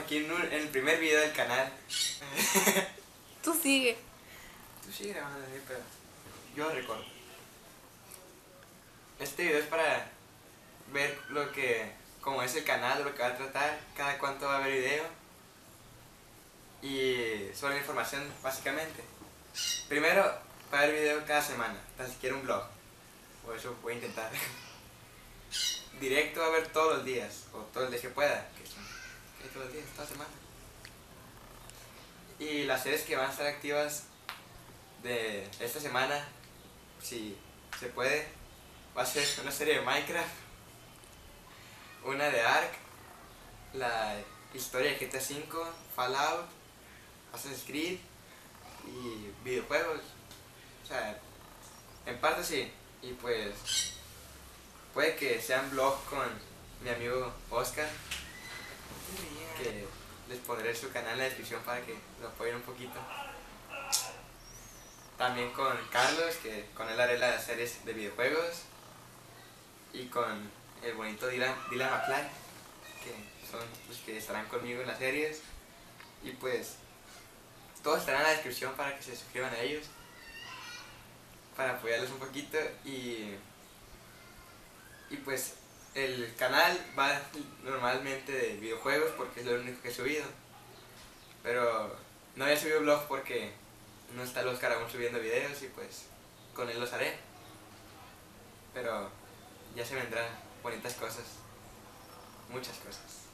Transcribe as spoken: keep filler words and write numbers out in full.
aquí en, un- en el primer video del canal. Tú sigue. Tú sigue grabando, ¿sí? Pero yo recuerdo. Este video es para ver lo que, cómo es el canal, lo que va a tratar, cada cuánto va a haber video y sobre la información básicamente. Primero, va a haber video cada semana, tan siquiera un vlog, por eso voy a intentar. Directo va a haber todos los días, o todos los días que pueda, que son que todos los días, toda semana. Y las series que van a estar activas de esta semana, si se puede, va a ser una serie de Minecraft, una de Ark, la historia de G T A cinco, Fallout, Assassin's Creed y videojuegos. O sea, en parte sí. Y pues puede que sean vlogs con mi amigo Oscar, que les pondré su canal en la descripción para que lo apoyen un poquito. También con Carlos, que con él haré las series de videojuegos. Y con el bonito Dylan, Dylan McFly, que son los que estarán conmigo en las series. Y pues todos estarán en la descripción para que se suscriban a ellos, para apoyarlos un poquito. Y, y pues el canal va normalmente de videojuegos porque es lo único que he subido. Pero no había subido vlog porque no está el Oscar aún subiendo videos y pues con él los haré. Pero ya se vendrán bonitas cosas, muchas cosas.